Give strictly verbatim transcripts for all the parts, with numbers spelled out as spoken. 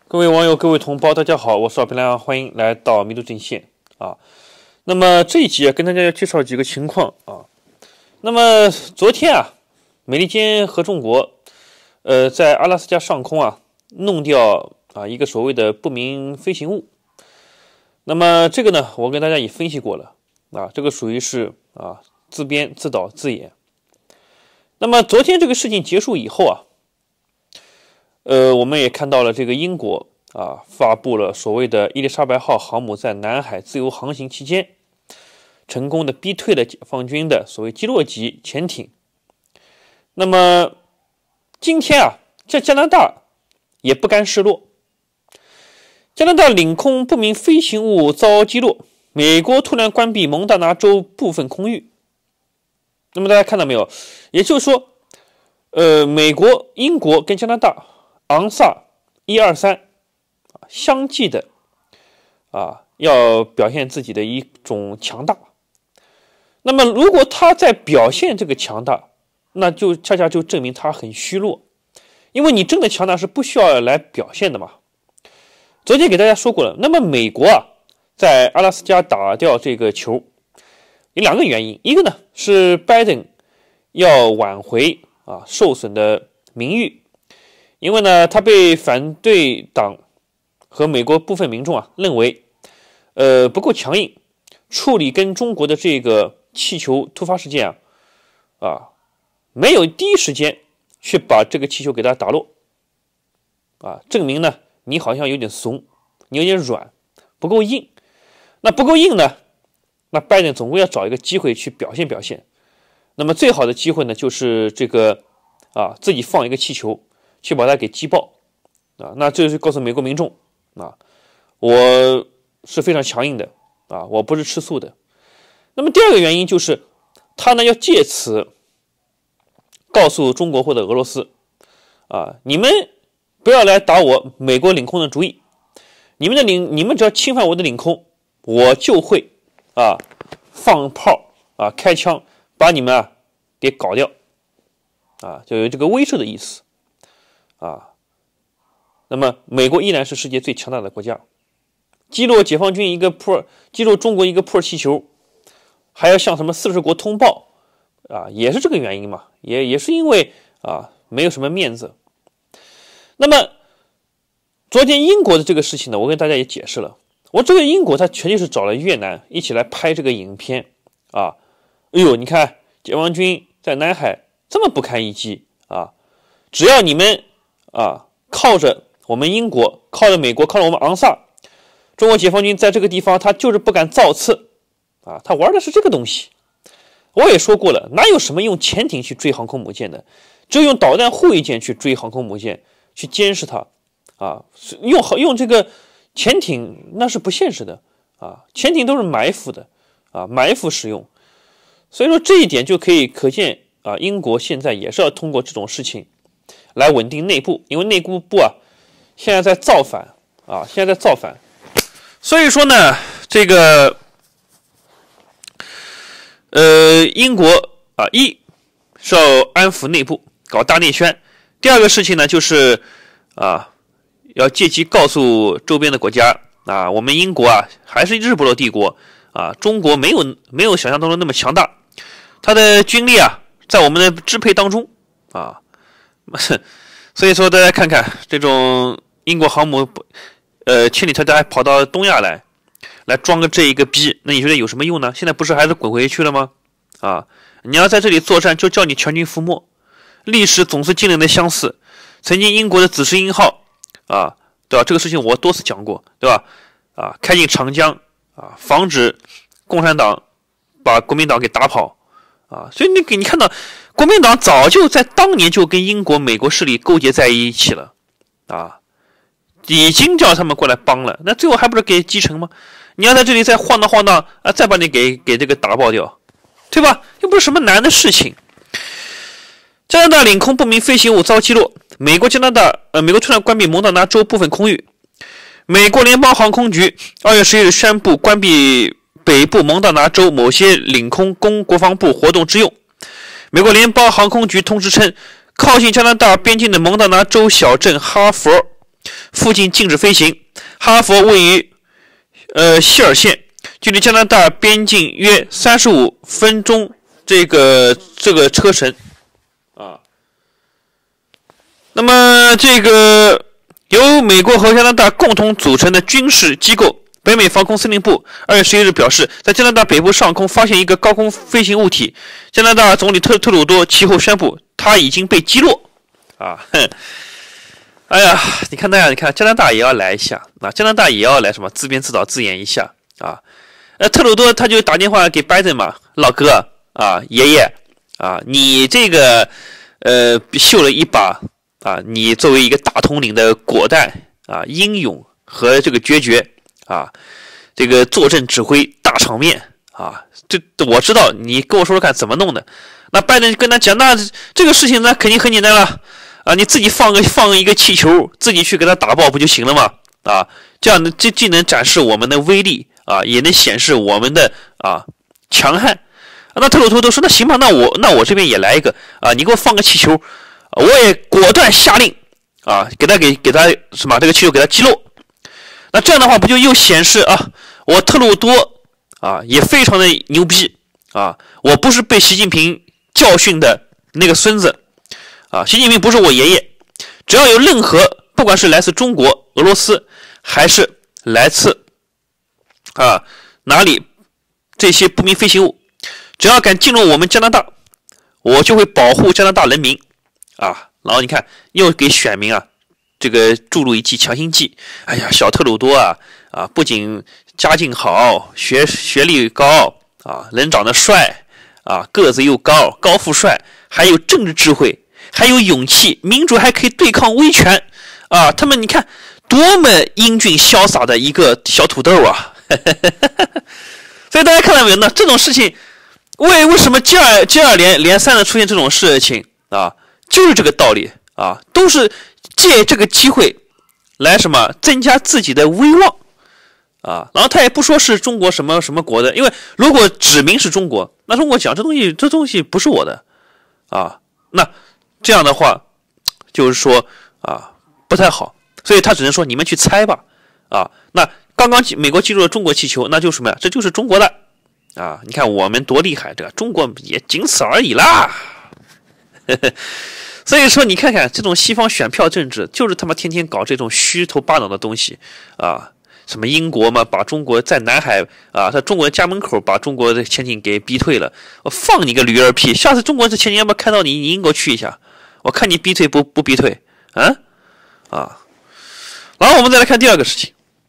各位网友、各位同胞，大家好，我是老平亮，欢迎来到迷途阵线啊。那么这一集啊，跟大家介绍几个情况啊。那么昨天啊，美利坚合众国呃在阿拉斯加上空啊弄掉啊一个所谓的不明飞行物。那么这个呢，我跟大家也分析过了啊，这个属于是啊自编自导自演。那么昨天这个事情结束以后啊。呃，我们也看到了这个英国啊发布了所谓的伊丽莎白号航母在南海自由航行期间，成功的逼退了解放军的所谓基洛级潜艇。那么今天啊，这加拿大也不甘示弱，加拿大领空不明飞行物遭击落，美国突然关闭蒙大拿州部分空域。那么大家看到没有？也就是说，呃，美国、英国跟加拿大。昂萨一二三相继的啊，要表现自己的一种强大。那么，如果他在表现这个强大，那就恰恰就证明他很虚弱，因为你真的强大是不需要来表现的嘛。昨天给大家说过了，那么美国啊，在阿拉斯加打掉这个球，有两个原因，一个呢是拜登要挽回啊受损的名誉。因为呢，他被反对党和美国部分民众啊认为，呃不够强硬，处理跟中国的这个气球突发事件啊，啊没有第一时间去把这个气球给它打落，啊证明呢你好像有点怂，你有点软，不够硬。那不够硬呢，那拜登总归要找一个机会去表现表现。那么最好的机会呢，就是这个啊自己放一个气球。去把它给击爆啊！那这是告诉美国民众啊，我是非常强硬的啊，我不是吃素的。那么第二个原因就是，他呢要借此告诉中国或者俄罗斯啊，你们不要来打我美国领空的主意，你们的领，你们只要侵犯我的领空，我就会啊放炮啊开枪把你们啊给搞掉啊，就有这个威慑的意思。啊，那么美国依然是世界最强大的国家，击落解放军一个破，击落中国一个破气球，还要向什么四十国通报啊，也是这个原因嘛，也也是因为啊没有什么面子。那么昨天英国的这个事情呢，我跟大家也解释了，我这个英国他全就是找了越南一起来拍这个影片啊，哎呦，你看解放军在南海这么不堪一击啊，只要你们。啊，靠着我们英国，靠着美国，靠着我们昂萨，中国解放军在这个地方，他就是不敢造次啊，他玩的是这个东西。我也说过了，哪有什么用潜艇去追航空母舰的，只有用导弹护卫舰去追航空母舰，去监视它啊，用用这个潜艇那是不现实的啊，潜艇都是埋伏的啊，埋伏使用。所以说这一点就可以可见啊，英国现在也是要通过这种事情。来稳定内部，因为内部部啊，现在在造反啊，现在在造反，所以说呢，这个呃，英国啊，一是要安抚内部，搞大内宣；第二个事情呢，就是啊，要借机告诉周边的国家啊，我们英国啊，还是日不落帝国啊，中国没有没有想象当中那么强大，它的军力啊，在我们的支配当中啊。所以说，大家看看这种英国航母，呃，千里迢迢还跑到东亚来，来装个这一个逼，那你觉得有什么用呢？现在不是还是滚回去了吗？啊，你要在这里作战，就叫你全军覆没。历史总是惊人的相似。曾经英国的紫石英号，啊，对吧？这个事情我多次讲过，对吧？啊，开进长江，啊，防止共产党把国民党给打跑。啊，所以你给你看到，国民党早就在当年就跟英国、美国势力勾结在一起了，啊，已经叫他们过来帮了，那最后还不是给击沉吗？你要在这里再晃荡晃荡啊，再把你给给这个打爆掉，对吧？又不是什么难的事情。加拿大领空不明飞行物遭击落，美国、加拿大呃，美国突然关闭蒙大拿州部分空域，美国联邦航空局二月十一日宣布关闭。北部蒙大拿州某些领空供国防部活动之用。美国联邦航空局通知称，靠近加拿大边境的蒙大拿州小镇哈佛附近禁止飞行。哈佛位于呃希尔县，距离加拿大边境约三十五分钟这个这个车程啊。那么这个由美国和加拿大共同组成的军事机构北美防空司令部二月十一日表示，在加拿大北部上空发现一个高空飞行物体。加拿大总理特特鲁多其后宣布，它已经被击落。啊，哼，哎呀，你看那样，你看加拿大也要来一下啊，加拿大也要来什么自编自导自演一下啊。呃，特鲁多他就打电话给拜登嘛，老哥啊，爷爷啊，你这个呃秀了一把啊，你作为一个大统领的果断啊、英勇和这个决绝啊，这个坐镇指挥大场面啊，这我知道，你跟我说说看怎么弄的。那拜登跟他讲，那这个事情那肯定很简单了啊，你自己放个放一个气球，自己去给他打爆不就行了吗？啊，这样的这既能展示我们的威力啊，也能显示我们的啊强悍。啊、那特鲁多都说那行吧，那我那我这边也来一个啊，你给我放个气球，我也果断下令啊，给他给给他什么这个气球给他击落。那这样的话不就又显示啊，我特鲁多啊也非常的牛逼啊，我不是被习近平教训的那个孙子啊，习近平不是我爷爷，只要有任何不管是来自中国、俄罗斯，还是来自啊哪里这些不明飞行物，只要敢进入我们加拿大，我就会保护加拿大人民啊。然后你看又给选民啊这个注入一剂强心剂。哎呀，小特鲁多啊啊，不仅家境好，学学历高啊，人长得帅啊，个子又高，高富帅，还有政治智慧，还有勇气，民主还可以对抗威权啊！他们你看多么英俊潇洒的一个小土豆啊！所以大家看到没有呢？这种事情为为什么接二接二连连三的出现这种事情啊？就是这个道理啊，都是借这个机会来什么增加自己的威望啊。然后他也不说是中国什么什么国的，因为如果指明是中国，那中国讲这东西这东西不是我的啊，那这样的话就是说啊不太好，所以他只能说你们去猜吧啊。那刚刚美国击落了中国气球，那就是什么呀？这就是中国的啊！你看我们多厉害，这个中国也仅此而已啦。所以说你看看这种西方选票政治，就是他妈天天搞这种虚头巴脑的东西啊！什么英国嘛，把中国在南海啊，在中国家门口把中国的潜艇给逼退了，我放你个驴儿屁！下次中国这潜艇要不要看到你，你英国去一下，我看你逼退不不逼退啊啊！然后我们再来看第二个事情，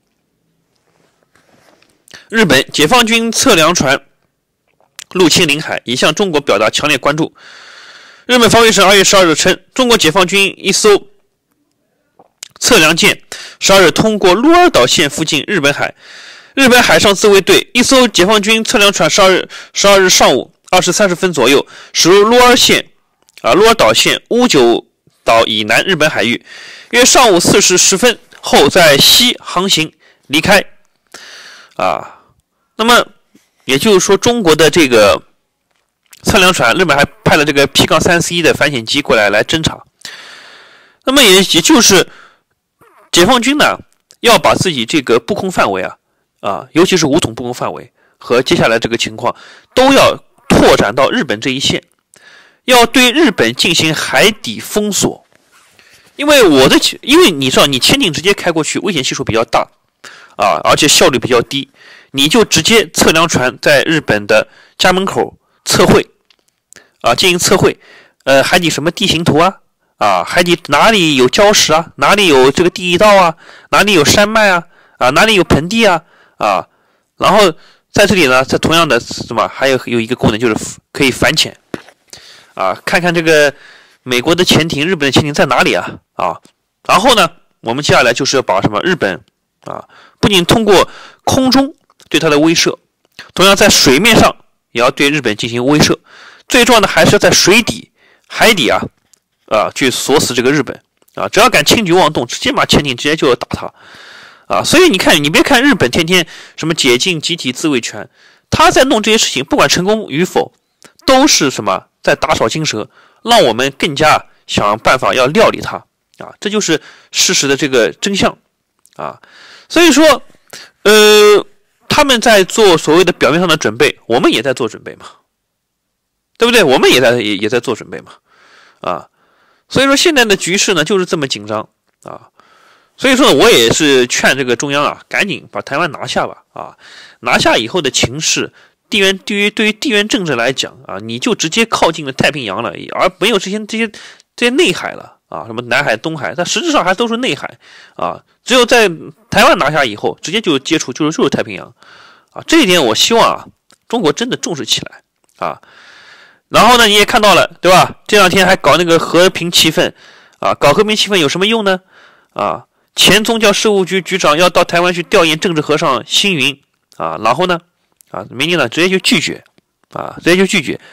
日本解放军测量船入侵领海，已向中国表达强烈关注。日本防卫省二月十二日称，中国解放军一艘测量舰十二日通过鹿儿岛县附近日本海，日本海上自卫队一艘解放军测量船十二日十二日上午二时三十分左右驶入鹿儿县啊鹿儿岛县乌九岛以南日本海域，约上午四时十分后在西航行离开啊。那么也就是说，中国的这个测量船，日本还派了这个 P 三 C 的反潜机过来来侦察。那么也也就是解放军呢，要把自己这个布控范围啊啊，尤其是武统布控范围和接下来这个情况，都要拓展到日本这一线，要对日本进行海底封锁。因为我的，因为你知道，你潜艇直接开过去，危险系数比较大啊，而且效率比较低，你就直接测量船在日本的家门口测绘啊，进行测绘，呃，海底什么地形图啊，啊，海底哪里有礁石啊，哪里有这个地道啊，哪里有山脉啊，啊，哪里有盆地啊，啊，然后在这里呢，在同样的什么，还有有一个功能就是可以反潜，啊，看看这个美国的潜艇、日本的潜艇在哪里啊，啊，然后呢，我们接下来就是要把什么日本啊，不仅通过空中对它的威慑，同样在水面上也要对日本进行威慑，最重要的还是要在水底、海底啊啊去锁死这个日本啊！只要敢轻举妄动，直接把潜艇直接就要打他啊！所以你看，你别看日本天天什么解禁集体自卫权，他在弄这些事情，不管成功与否，都是什么在打草惊蛇，让我们更加想办法要料理他啊，这就是事实的这个真相啊。所以说，呃，他们在做所谓的表面上的准备，我们也在做准备嘛，对不对？我们也在也也在做准备嘛，啊，所以说现在的局势呢就是这么紧张啊。所以说呢，我也是劝这个中央啊，赶紧把台湾拿下吧啊！拿下以后的情势，地缘对于对于地缘政治来讲啊，你就直接靠近了太平洋了，而没有这些这些这些内海了啊，什么南海、东海，它实质上还都是内海啊。只有在台湾拿下以后，直接就接触就是就是太平洋啊。这一点我希望啊，中国真的重视起来啊。然后呢，你也看到了，对吧？这两天还搞那个和平气氛啊，搞和平气氛有什么用呢？啊？前宗教事务局局长要到台湾去调研政治和尚星云啊，然后呢，啊，民进党直接就拒绝，啊，直接就拒绝。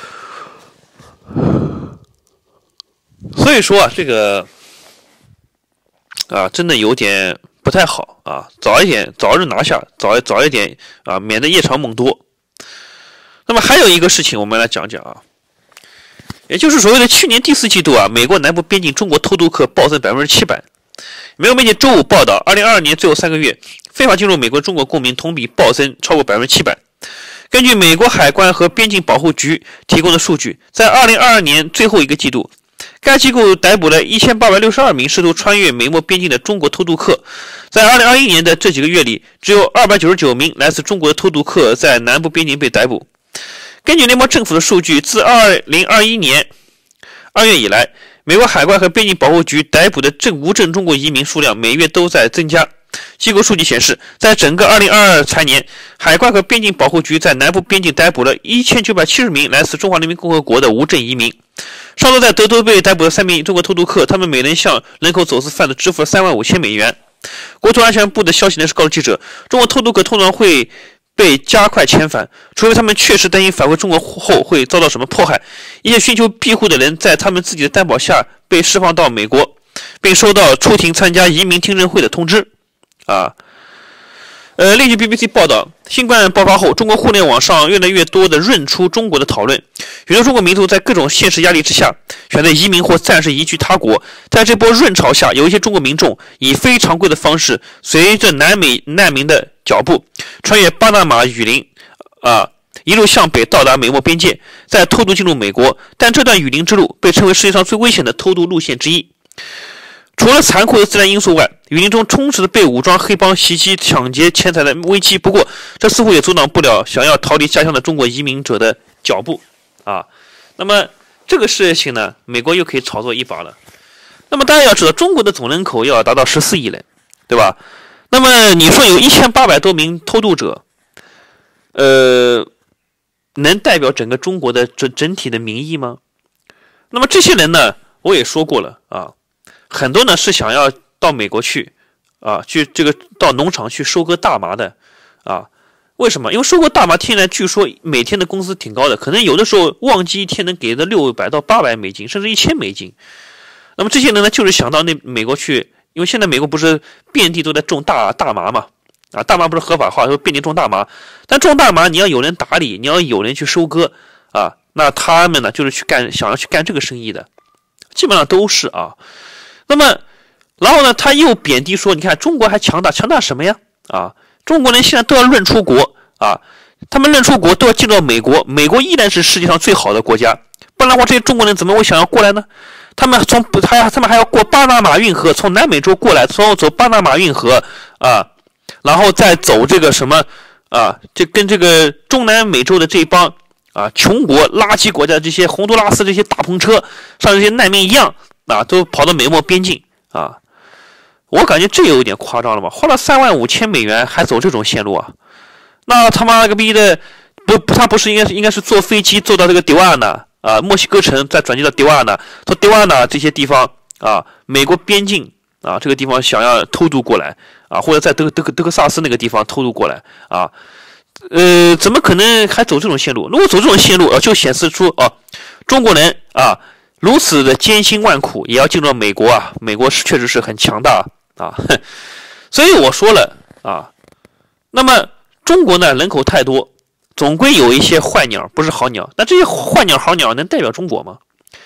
所以说啊，这个啊，真的有点不太好啊，早一点，早日拿下，早早一点啊，免得夜长梦多。那么还有一个事情，我们来讲讲啊，也就是所谓的去年第四季度啊，美国南部边境中国偷渡客暴增百分之七百。美国媒体周五报道，二零二二年最后三个月，非法进入美国中国公民同比暴增超过百分之七百。根据美国海关和边境保护局提供的数据，在二零二二年最后一个季度，该机构逮捕了一千八百六十二名试图穿越美墨边境的中国偷渡客。在二零二一年的这几个月里，只有二百九十九名来自中国的偷渡客在南部边境被逮捕。根据联邦政府的数据，自二零二一年二月以来，美国海关和边境保护局逮捕的正无证中国移民数量每月都在增加。机构数据显示，在整个二零二二财年，海关和边境保护局在南部边境逮捕了一千九百七十名来自中华人民共和国的无证移民。上周在德州被逮捕的三名中国偷渡客，他们每人向人口走私贩子支付了三万五千美元。国土安全部的消息人士告诉记者，中国偷渡客通常会被加快遣返，除非他们确实担心返回中国后会遭到什么迫害。一些寻求庇护的人在他们自己的担保下被释放到美国，并收到出庭参加移民听证会的通知。啊，呃，另据 B B C 报道，新冠爆发后，中国互联网上越来越多的润出中国的讨论，许多中国民族在各种现实压力之下，选择移民或暂时移居他国。在这波润潮下，有一些中国民众以非常规的方式，随着南美难民的脚步，穿越巴拿马雨林，啊，一路向北到达美墨边界，再偷渡进入美国。但这段雨林之路被称为世界上最危险的偷渡路线之一。除了残酷的自然因素外，雨林中充斥着被武装黑帮袭击、抢劫钱财的危机。不过，这似乎也阻挡不了想要逃离家乡的中国移民者的脚步啊。那么，这个事情呢，美国又可以炒作一把了。那么，大家要知道，中国的总人口要达到十四亿人，对吧？那么，你说有一千八百多名偷渡者，呃，能代表整个中国的整整体的民意吗？那么，这些人呢，我也说过了啊。很多呢是想要到美国去，啊，去这个到农场去收割大麻的，啊，为什么？因为收割大麻现在据说每天的工资挺高的，可能有的时候旺季一天能给的六百到八百美金，甚至一千美金。那么这些人呢，就是想到那美国去，因为现在美国不是遍地都在种大大麻嘛，啊，大麻不是合法化，说遍地种大麻，但种大麻你要有人打理，你要有人去收割，啊，那他们呢就是去干，想要去干这个生意的，基本上都是啊。那么，然后呢，他又贬低说，你看中国还强大，强大什么呀？啊，中国人现在都要论出国啊，他们论出国都要进到美国，美国依然是世界上最好的国家，不然的话，这些中国人怎么会想要过来呢？他们从他他们还要过巴拿马运河，从南美洲过来，从走巴拿马运河啊，然后再走这个什么啊，这跟这个中南美洲的这帮啊穷国、垃圾国家这些洪都拉斯这些大篷车上这些难民一样。啊，都跑到美墨边境啊！我感觉这有点夸张了吧？花了三万五千美元还走这种线路啊？那他妈个逼的，不不，他不是应该是应该是坐飞机坐到这个迪瓦纳啊，墨西哥城，再转机到迪瓦纳，从迪瓦纳这些地方啊，美国边境啊这个地方想要偷渡过来啊，或者在德德德克萨斯那个地方偷渡过来啊？呃，怎么可能还走这种线路？如果走这种线路，呃，就显示出哦、啊，中国人啊。如此的艰辛万苦也要进入美国啊！美国是确实是很强大啊，所以我说了啊，那么中国呢人口太多，总归有一些坏鸟不是好鸟，那这些坏鸟好鸟能代表中国吗？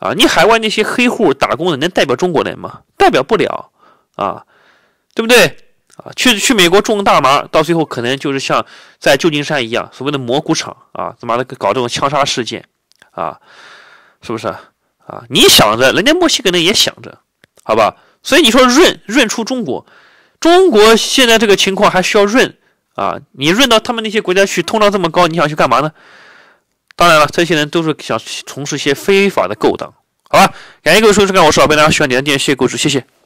啊，你海外那些黑户打工的能代表中国人吗？代表不了啊，对不对？啊，去去美国种大麻，到最后可能就是像在旧金山一样，所谓的蘑菇场啊，他妈的搞这种枪杀事件啊，是不是啊？你想着，人家墨西哥人也想着，好吧？所以你说润润出中国，中国现在这个情况还需要润啊？你润到他们那些国家去，通胀这么高，你想去干嘛呢？当然了，这些人都是想从事一些非法的勾当，好吧？感谢各位收看，我是老贝，大家喜欢点赞、点谢谢关注，谢谢。